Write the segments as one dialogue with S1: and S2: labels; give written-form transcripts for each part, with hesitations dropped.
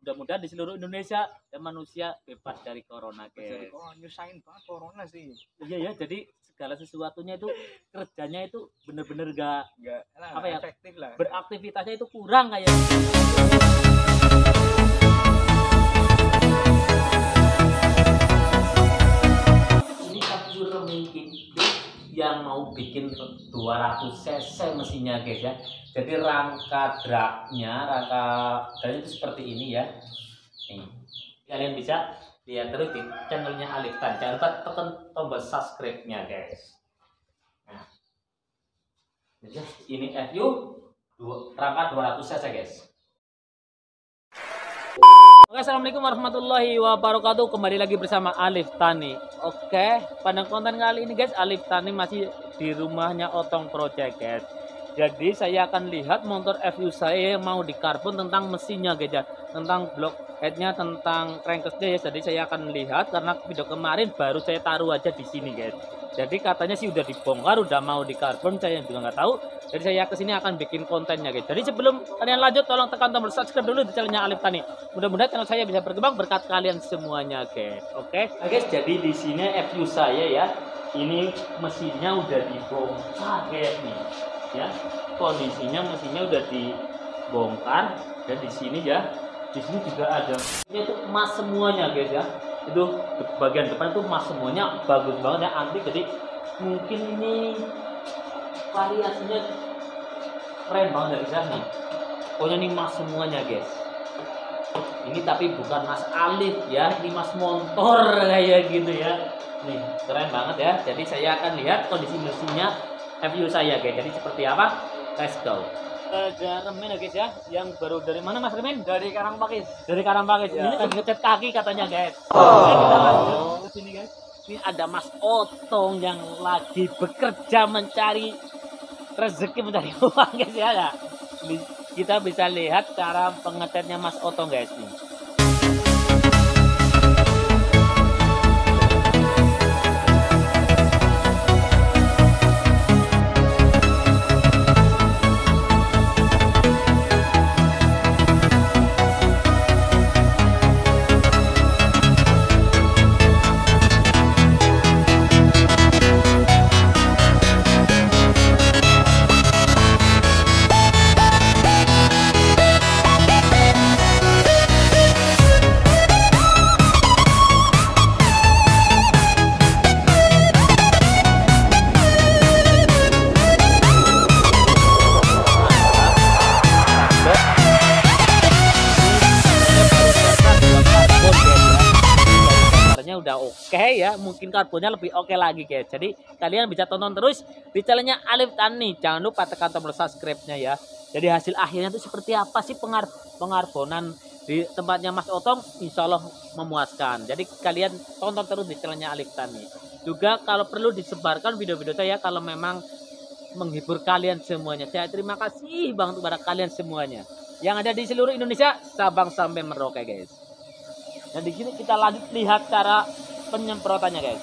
S1: mudah-mudahan di seluruh Indonesia dan manusia bebas dari corona,
S2: Jadi
S1: guys.
S2: kok nyusahin banget corona sih.
S1: Iya ya, jadi segala sesuatunya itu kerjanya itu bener-bener gak
S2: Enggak
S1: apa ya,
S2: efektif lah.
S1: beraktivitasnya itu kurang kayak. Ini kapsul remingkin yang mau bikin 200 cc mesinnya, guys ya. Jadi rangka dragnya itu seperti ini ya. Nih, kalian bisa lihat terus di channelnya Alif Tan. Jangan lupa tekan tombol subscribe-nya, guys. Nah, ini FU rangka 200 cc, guys. Oke, assalamualaikum warahmatullahi wabarakatuh. Kembali lagi bersama Alif Tani. Oke, pada konten kali ini, guys, Alif Tani masih di rumahnya Otong Project, guys. Jadi saya akan lihat motor FU saya yang mau dikarbon tentang mesinnya, guys ya, tentang block headnya, tentang crankcase-nya ya. Jadi saya akan lihat karena video kemarin baru saya taruh aja di sini, guys. Jadi katanya sih udah dibongkar, udah mau dikarbon, saya juga nggak tahu. Jadi saya kesini akan bikin kontennya, guys. Jadi sebelum kalian lanjut, tolong tekan tombol subscribe dulu di channelnya Alif Tani. Mudah-mudahan channel saya bisa berkembang berkat kalian semuanya, guys. Oke, nah, guys. Jadi di sini FU saya ya, ini mesinnya udah dibongkar, guys nih. Ya, kondisinya mesinnya udah dibongkar dan di sini ya, di sini juga ada. Ini tuh emas semuanya, guys ya. Itu bagian depan tuh emas semuanya, bagus banget ya, antik. Jadi mungkin ini variasinya keren banget ya, guys ya. Nih, pokoknya ini emas semuanya, guys. Ini tapi bukan Mas Alif ya, ini Mas Motor kayak gitu ya. Nih, keren banget ya. Jadi saya akan lihat kondisi mesinnya FU saya, guys. Jadi seperti apa? Let's go. Ada remen ya, guys ya, yang baru dari mana, Mas Remen?
S2: Dari Karangpakis.
S1: Dari Karangpakis.
S2: Ya.
S1: Ini lagi ngecat kaki katanya, guys. Oke, kita lanjut ke sini, guys. Ini ada Mas Otong yang lagi bekerja mencari rezeki, mencari uang, guys ya. Nah, kita bisa lihat cara pengetatnya Mas Otong, guys nih. Udah oke ya, mungkin karbonnya lebih oke lagi, guys. Jadi kalian bisa tonton terus di channelnya Alif Tani. Jangan lupa tekan tombol subscribe-nya ya. Jadi hasil akhirnya itu seperti apa sih pengarbonan di tempatnya Mas Otong, insya Allah memuaskan. Jadi kalian tonton terus di channelnya Alif Tani. Juga kalau perlu disebarkan video-video saya kalau memang menghibur kalian semuanya. Saya terima kasih banget kepada kalian semuanya yang ada di seluruh Indonesia, Sabang sampai Merauke, guys. Dan di sini kita lanjut lihat cara penyemprotannya, guys.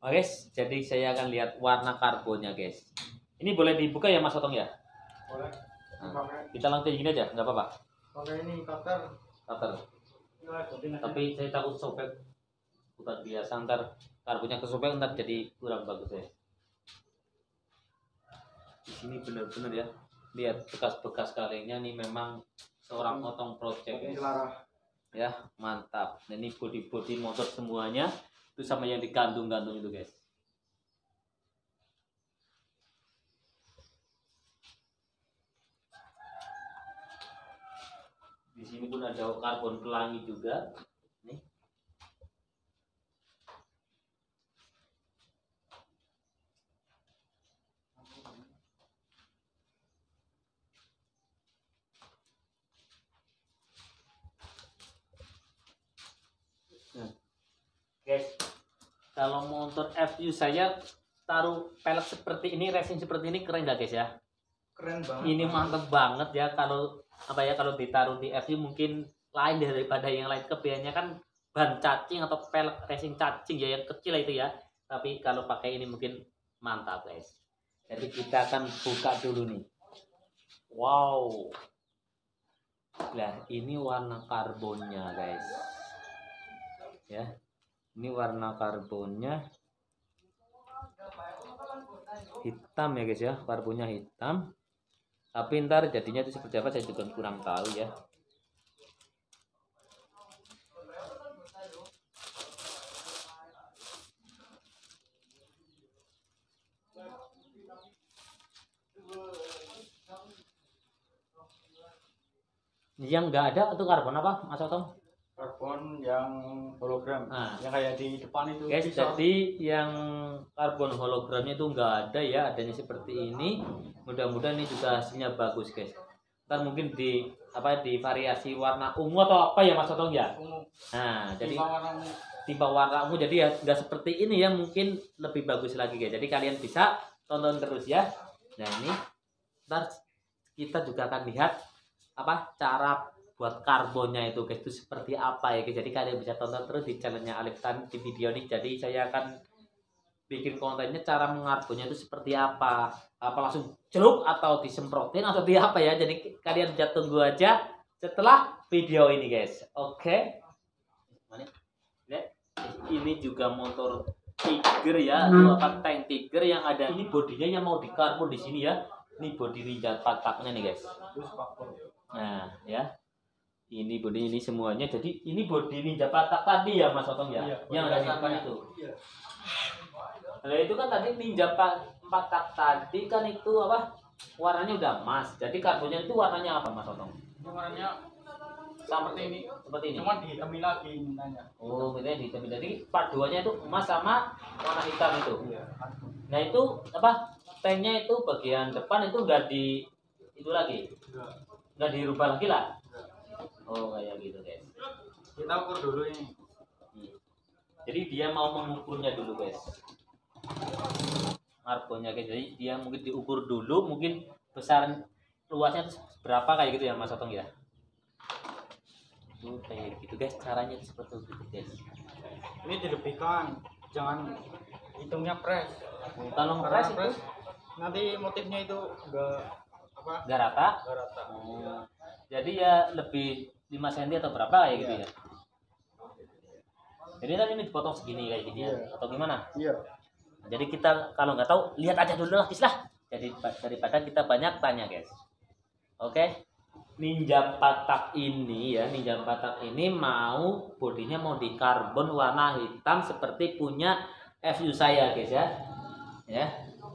S1: Oke guys, jadi saya akan lihat warna karbonnya guys. Ini boleh dibuka ya Mas Otong ya?
S2: Boleh.
S1: Nah, kita langsung gini aja, nggak apa-apa.
S2: Pakai ini cutter.
S1: Cutter. Tapi saya takut sobek. Bukan biasa, ntar karbonnya kesobek ntar jadi kurang bagus ya. Di sini benar-benar ya. Lihat bekas-bekas kalengnya nih, memang seorang otong project guys. Ya, mantap. Nah, ini bodi-bodi motor semuanya itu sama yang digantung-gantung itu guys. Di sini pun ada karbon pelangi juga. Nih. Nah, guys, kalau motor FU saya taruh pelek seperti ini, racing seperti ini, keren nggak guys ya?
S2: Keren banget.
S1: Ini mantep banget ya. Kalau apa ya, kalau ditaruh di FU mungkin lain daripada yang lain. Kebiasaannya kan ban cacing atau pelek racing cacing ya, yang kecil itu ya. Tapi kalau pakai ini mungkin mantap guys. Jadi kita akan buka dulu nih. Wow. Nah, ini warna karbonnya guys. Ya. Ini warna karbonnya hitam ya guys ya. Karbonnya hitam. Tapi ntar jadinya itu seperti apa saya juga kurang tahu ya. Yang enggak ada itu karbon apa Mas Otong?
S2: Karbon yang hologram.
S1: Nah,
S2: yang kayak di depan itu.
S1: guys,
S2: bisa.
S1: jadi yang karbon hologramnya itu enggak ada ya, adanya seperti ini. Mudah-mudahan ini juga hasilnya bagus guys. Ntar mungkin di apa, di variasi warna ungu atau apa ya Mas Otong ya.
S2: Ungu.
S1: Nah, jadi
S2: Tipe warna ungu.
S1: tipe warna ungu, jadi ya nggak seperti ini ya, mungkin lebih bagus lagi guys. Jadi kalian bisa tonton terus ya. Nah ini ntar kita juga akan lihat apa cara buat karbonnya itu guys, itu seperti apa ya guys. Jadi kalian bisa tonton terus di channelnya Alif Tan di video ini. Jadi saya akan bikin kontennya cara mengarbonnya itu seperti apa langsung celup atau disemprotin atau di apa ya. Jadi kalian bisa tunggu aja setelah video ini guys. Oke. Ini juga motor Tiger ya, atau apa, tank Tiger yang ada ini, bodinya yang mau dikarbon di sini ya. Ini bodi Ninja pataknya nih guys. Nah ya, ini bodi ini semuanya. Jadi ini bodi Ninja patak tadi ya Mas Otong ya,
S2: Iya,
S1: yang ada di depan itu.
S2: Iya.
S1: Nah itu kan tadi Ninja patak tadi kan itu apa, warnanya udah emas. Jadi karbonnya itu warnanya apa Mas Otong?
S2: Warnanya
S1: Sama
S2: seperti ini.
S1: seperti ini.
S2: Cuman dihitami lagi mintanya.
S1: Oh, bedanya di hitam. Jadi paduannya itu emas sama warna hitam itu.
S2: Iya.
S1: Nah itu apa, tanknya itu bagian depan itu enggak di itu lagi, enggak dirubah lagi lah. Oh kayak gitu guys.
S2: Kita ukur dulu ini.
S1: Jadi dia mau mengukurnya dulu guys, karbonnya guys. Jadi dia mungkin diukur dulu, mungkin besaran luasnya itu berapa kayak gitu ya Mas Otong ya. Tuh kayak gitu guys, caranya itu seperti itu guys.
S2: Ini dilebihkan, jangan hitungnya press.
S1: Kalau
S2: Karena
S1: ngepres itu
S2: nanti motifnya itu enggak apa?
S1: enggak rata.
S2: Enggak rata.
S1: Oh, jadi ya lebih 5 cm atau berapa kayak gitu ya. Jadi tadi ini dipotong segini kayak gini ya, atau gimana?
S2: Iya.
S1: Jadi kita kalau nggak tahu lihat aja dulu lah guys lah. Jadi daripada kita banyak tanya guys. Oke. Ninja patak ini ya, Ninja patak ini mau bodinya mau dikarbon warna hitam seperti punya FU saya guys ya. Ya.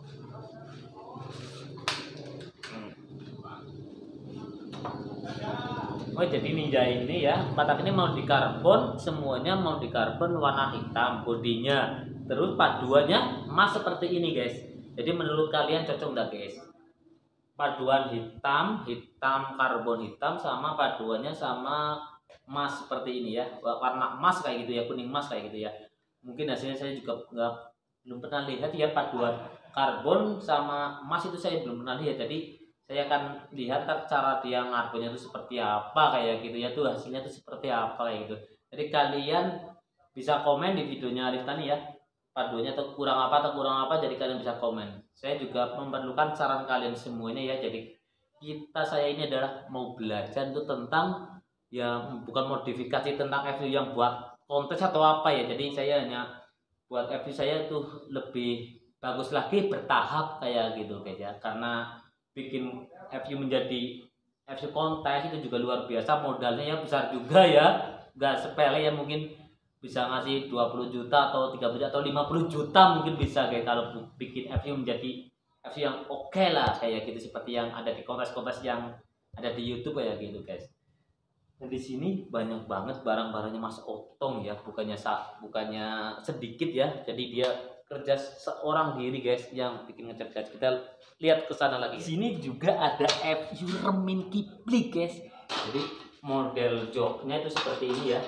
S1: Oh jadi Ninja ini ya, patak ini mau dikarbon, semuanya mau dikarbon warna hitam bodinya. Terus paduannya emas seperti ini guys. Jadi menurut kalian cocok nggak guys? Paduan hitam karbon hitam sama paduannya sama emas seperti ini ya, warna emas kayak gitu ya, kuning emas kayak gitu ya. Mungkin hasilnya saya juga belum pernah lihat ya, paduan karbon sama emas itu saya belum pernah lihat. Jadi saya akan lihat cara dia ngarbonnya itu seperti apa kayak gitu ya, tuh hasilnya itu seperti apa kayak gitu. Jadi kalian bisa komen di videonya Alif Tani ya. paduannya atau kurang apa, jadi kalian bisa komen. Saya juga memerlukan saran kalian semuanya ya. Jadi saya ini adalah mau belajar itu tentang yang bukan modifikasi tentang FU yang buat kontes atau apa ya. Jadi saya hanya buat FU saya itu lebih bagus lagi bertahap kayak gitu guys ya. Karena bikin FU menjadi FU kontes itu juga luar biasa, modalnya ya besar juga ya. Nggak sepele ya, mungkin bisa ngasih 20 juta atau 30 juta atau 50 juta mungkin bisa kayak kalau bikin FU menjadi FU yang oke lah kayak gitu, seperti yang ada di kontes-kontes yang ada di YouTube kayak gitu guys. Dan di sini banyak banget barang-barangnya Mas Otong ya, bukannya sedikit ya. Jadi dia kerja seorang diri guys yang bikin ngecat guys. Kita lihat ke sana lagi. Di sini juga ada FU Remin Kipli guys. Jadi model joknya itu seperti ini ya.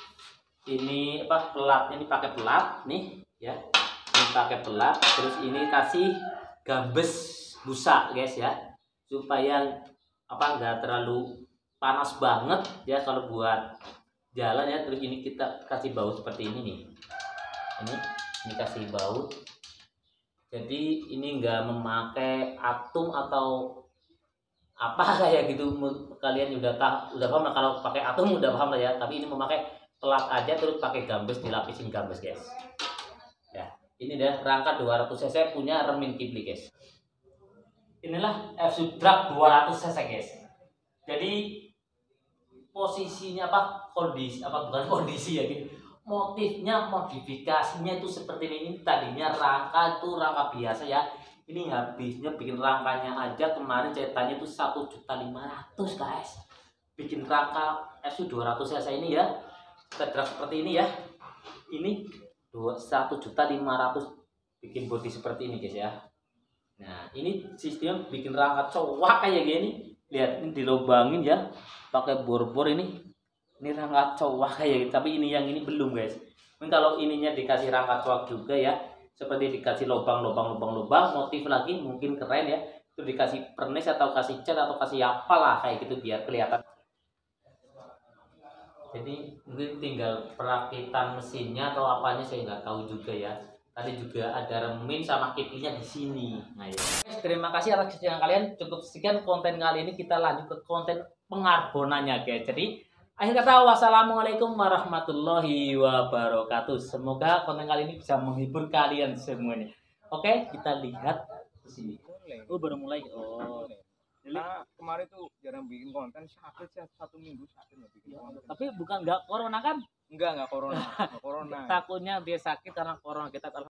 S1: Ini apa, pelatnya ini pakai pelat nih ya. Ini pakai pelat, terus ini kasih gambes busa guys ya. Supaya apa, enggak terlalu panas banget ya kalau buat jalan ya. Terus ini kita kasih baut seperti ini nih. Ini kasih baut. Jadi ini enggak memakai atung atau apa kayak gitu. Kalian udah paham lah, kalau pakai atung udah paham lah ya. Tapi ini memakai pelat aja terus pakai gambes, dilapisin gambes guys. Ya, ini dah rangka 200 cc punya Remin Kipli guys. Inilah FU Drag 200 cc guys. Jadi posisinya apa, bukan kondisi ya gitu. Motifnya, modifikasinya itu seperti ini. Tadinya rangka itu rangka biasa ya. Ini habisnya bikin rangkanya aja kemarin ceritanya itu 1.500.000 guys. Bikin rangka FU 200 cc ini ya. Drag seperti ini ya. Ini 1.500.000 bikin body seperti ini guys ya. Nah, ini sistem bikin rangka cowok kayak gini. Lihat ini dilobangin ya. Pakai bor-bor ini. Ini rangka cowok kayak gitu. Tapi ini yang ini belum guys. Mungkin kalau ininya dikasih rangka cowok juga ya. Seperti dikasih lubang, motif lagi mungkin keren ya. Itu dikasih pernis atau kasih cat atau kasih apalah kayak gitu biar kelihatan. Jadi mungkin tinggal perakitan mesinnya atau apanya saya nggak tahu juga ya. Tadi juga ada Remin sama Kiplinya di sini. Nah, ya. Terima kasih atas kesediaan kalian. Cukup sekian konten kali ini, kita lanjut ke konten pengarbonannya guys. Jadi akhir kata wassalamualaikum warahmatullahi wabarakatuh. Semoga konten kali ini bisa menghibur kalian semuanya. Oke, kita lihat di sini. Oh, baru mulai. Oh.
S3: Nah, kemarin tuh jarang bikin konten, sakit sih 1 minggu sakit nggak bikin konten.
S1: Tapi bukan nggak corona kan?
S3: Enggak corona.
S1: Takutnya dia sakit karena corona kita